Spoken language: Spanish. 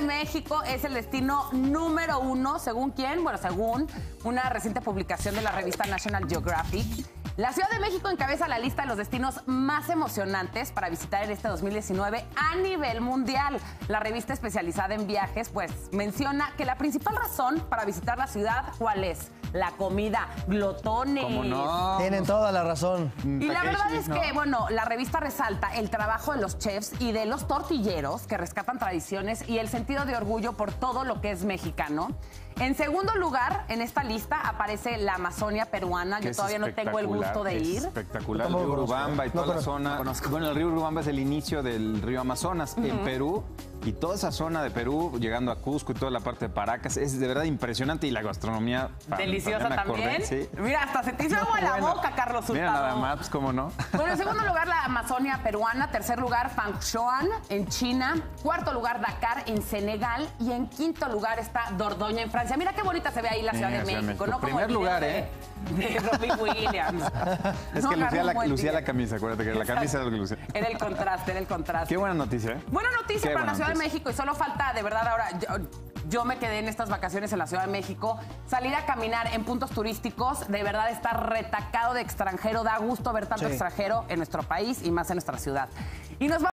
México es el destino número 1, ¿según quién? Bueno, según una reciente publicación de la revista National Geographic. La Ciudad de México encabeza la lista de los destinos más emocionantes para visitar en este 2019 a nivel mundial. La revista especializada en viajes, pues, menciona que la principal razón para visitar la ciudad, ¿cuál es? La comida, glotones. ¿Cómo no? Tienen toda la razón. Y la verdad es que, bueno, la revista resalta el trabajo de los chefs y de los tortilleros que rescatan tradiciones y el sentido de orgullo por todo lo que es mexicano. En segundo lugar, en esta lista aparece la Amazonia peruana. Yo todavía no tengo el gusto de ir. Espectacular, el río Urubamba y toda la zona. Bueno, el río Urubamba es el inicio del río Amazonas. En Perú, y toda esa zona de Perú, llegando a Cusco y toda la parte de Paracas, es de verdad impresionante. Y la gastronomía... Deliciosa también. Sí. Mira, hasta se te hizo agua en la boca, Carlos Hurtado. Mira nada más, pues, cómo no. Bueno, en segundo lugar, la Amazonia peruana. Tercer lugar, Fangchuan, en China. Cuarto lugar, Dakar, en Senegal. Y en quinto lugar está Dordoña, en Francia. Mira qué bonita se ve ahí la Ciudad de México, ¿no? Primer lugar, de Robbie Williams. Es que lucía la camisa, acuérdate que la camisa era lo que lucía. Era el contraste, era el contraste. Qué buena noticia, ¿eh? Buena noticia para la Ciudad de México. Y solo falta, de verdad, ahora... Yo me quedé en estas vacaciones en la Ciudad de México. Salir a caminar en puntos turísticos, de verdad está retacado de extranjero. Da gusto ver tanto extranjero en nuestro país y más en nuestra ciudad. Y nos